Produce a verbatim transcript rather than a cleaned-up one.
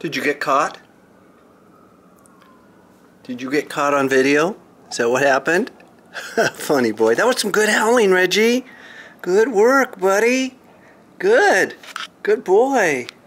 Did you get caught? Did you get caught on video? Is that what happened? Funny boy. That was some good howling, Reggie. Good work, buddy. Good. Good boy.